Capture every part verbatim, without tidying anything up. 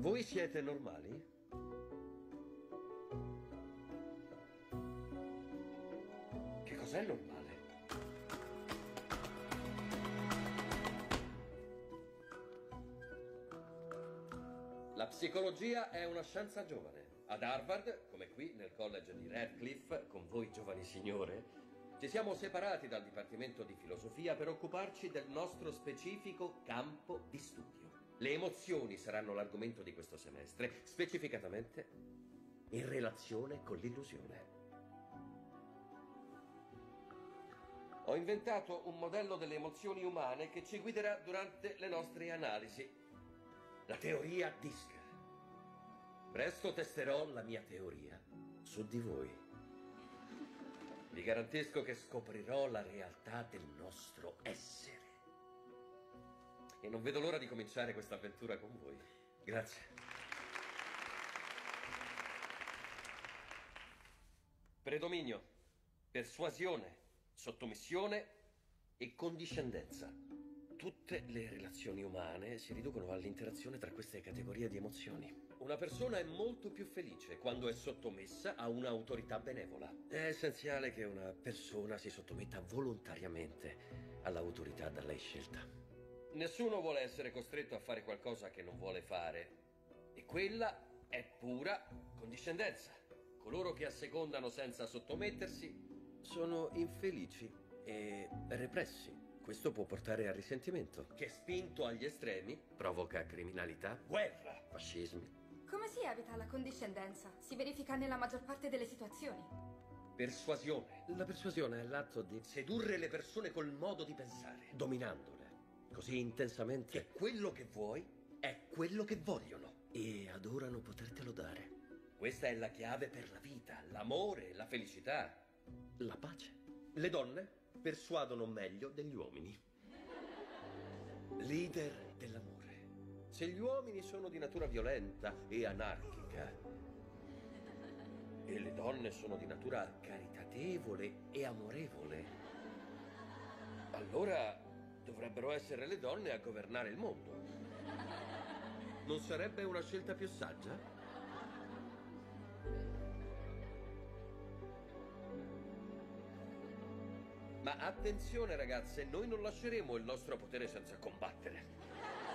Voi siete normali? Che cos'è normale? La psicologia è una scienza giovane. Ad Harvard, come qui nel college di Radcliffe, con voi giovani signore, ci siamo separati dal dipartimento di filosofia per occuparci del nostro specifico campo di studio. Le emozioni saranno l'argomento di questo semestre, specificatamente in relazione con l'illusione. Ho inventato un modello delle emozioni umane che ci guiderà durante le nostre analisi. La teoria D I S C. Presto testerò la mia teoria su di voi. Vi garantisco che scoprirò la realtà del nostro essere. E non vedo l'ora di cominciare questa avventura con voi. Grazie. Predominio, persuasione, sottomissione e condiscendenza. Tutte le relazioni umane si riducono all'interazione tra queste categorie di emozioni. Una persona è molto più felice quando è sottomessa a un'autorità benevola. È essenziale che una persona si sottometta volontariamente all'autorità da lei scelta. Nessuno vuole essere costretto a fare qualcosa che non vuole fare. E quella è pura condiscendenza. Coloro che assecondano senza sottomettersi sono infelici e repressi. Questo può portare al risentimento, che spinto agli estremi provoca criminalità, guerra, fascismi. Come si evita la condiscendenza? Si verifica nella maggior parte delle situazioni. Persuasione. La persuasione è l'atto di sedurre le persone col modo di pensare, dominandole così intensamente che quello che vuoi è quello che vogliono e adorano potertelo dare. Questa è la chiave per la vita, l'amore, la felicità, la pace. Le donne persuadono meglio degli uomini. Leader dell'amore. Se gli uomini sono di natura violenta e anarchica e le donne sono di natura caritatevole e amorevole, allora dovrebbero essere le donne a governare il mondo. Non sarebbe una scelta più saggia? Ma attenzione ragazze, noi non lasceremo il nostro potere senza combattere.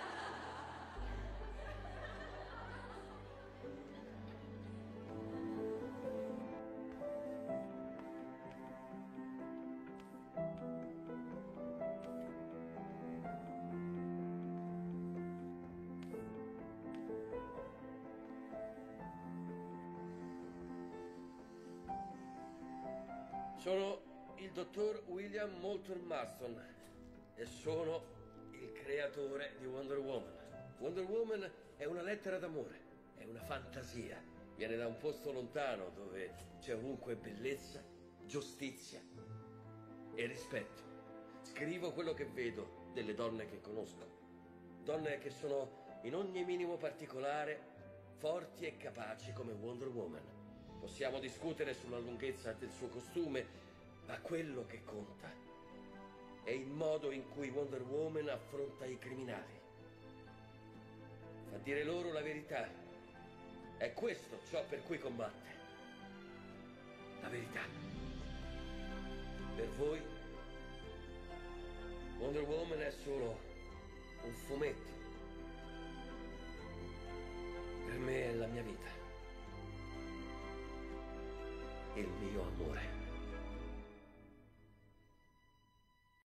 Sono il dottor William Moulton Marston e sono il creatore di Wonder Woman. Wonder Woman è una lettera d'amore, è una fantasia. Viene da un posto lontano dove c'è ovunque bellezza, giustizia e rispetto. Scrivo quello che vedo delle donne che conosco. Donne che sono in ogni minimo particolare forti e capaci come Wonder Woman. Possiamo discutere sulla lunghezza del suo costume, ma quello che conta è il modo in cui Wonder Woman affronta i criminali. Fa dire loro la verità. È questo ciò per cui combatte. La verità. Per voi, Wonder Woman è solo un fumetto. Per me è la mia vita. Il mio amore.